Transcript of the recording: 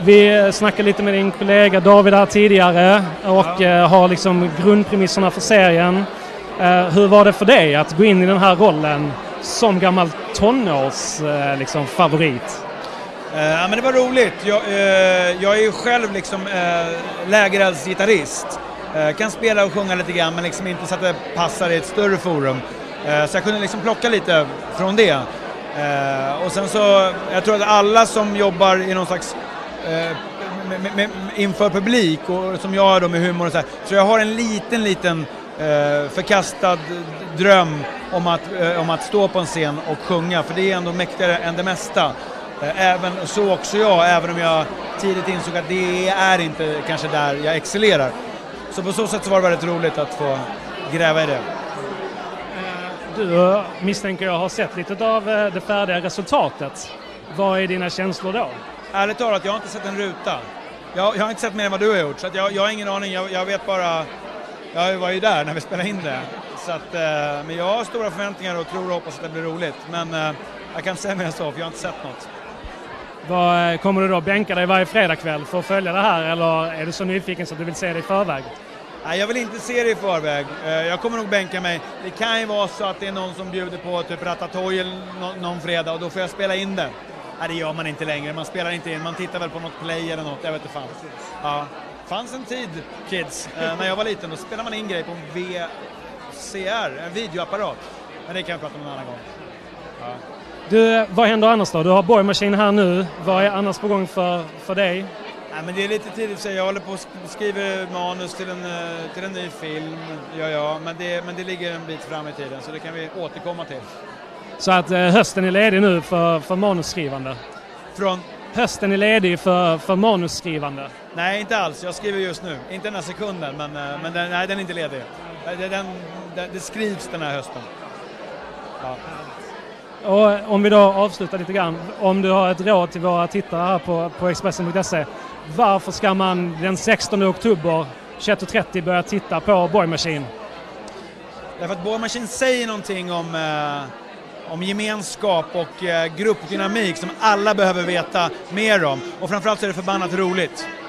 Vi snackade lite med din kollega David här tidigare och har liksom grundpremisserna för serien. Hur var det för dig att gå in i den här rollen som gammal tonårs favorit? Ja, men det var roligt. Jag är ju själv liksom lägereldsgitarrist. Kan spela och sjunga lite grann men liksom inte så att det passar i ett större forum. Så jag kunde liksom plocka lite från det. Och sen så, jag tror att alla som jobbar i någon slags inför publik och som jag då med humor och så här, så jag har en liten förkastad dröm om att stå på en scen och sjunga, för det är ändå mäktigare än det mesta. Även så också även om jag tidigt insåg att det är inte kanske där jag excellerar. Så på så sätt så var det väldigt roligt att få gräva i det. Du misstänker jag har sett lite av det färdiga resultatet. Vad är dina känslor då? Ärligt talat, jag har inte sett en ruta. Jag har inte sett mer än vad du har gjort, så att jag har ingen aning. Jag vet bara, jag var ju där när vi spelade in det. Så att, men jag har stora förväntningar och tror och hoppas att det blir roligt. Men jag kan inte säga mer så, för jag har inte sett något. Kommer du då bänka dig varje fredagkväll för att följa det här, eller är du så nyfiken så att du vill se det i förväg? Nej, jag vill inte se det i förväg. Jag kommer nog bänka mig. Det kan ju vara så att det är någon som bjuder på typ Ratatouille någon fredag och då får jag spela in det. Nej, det gör man inte längre. Man spelar inte in. Man tittar väl på något play eller något. Jag vet inte fan. Ja. Fanns en tid, kids. När jag var liten då spelade man in grejer på en VCR, en videoapparat. Men det kan jag prata om en annan gång. Ja. Du, vad händer annars då? Du har Boy Machine här nu. Vad är annars på gång för dig? Nej, men det är lite tidigt att säga. Jag håller på att skriva manus till en ny film. Ja. Men det ligger en bit fram i tiden, så det kan vi återkomma till. Så att hösten är ledig nu för manusskrivande? Hösten är ledig för manusskrivande? Nej, inte alls. Jag skriver just nu. Inte den här sekunden, men den är inte ledig. Det skrivs den här hösten. Ja. Och om vi då avslutar lite grann, om du har ett råd till våra tittare här på Expressen.se, varför ska man den 16 oktober 21.30 börja titta på Boy Machine? Därför att Boy Machine säger någonting om gemenskap och gruppdynamik som alla behöver veta mer om. Och framförallt så är det förbannat roligt.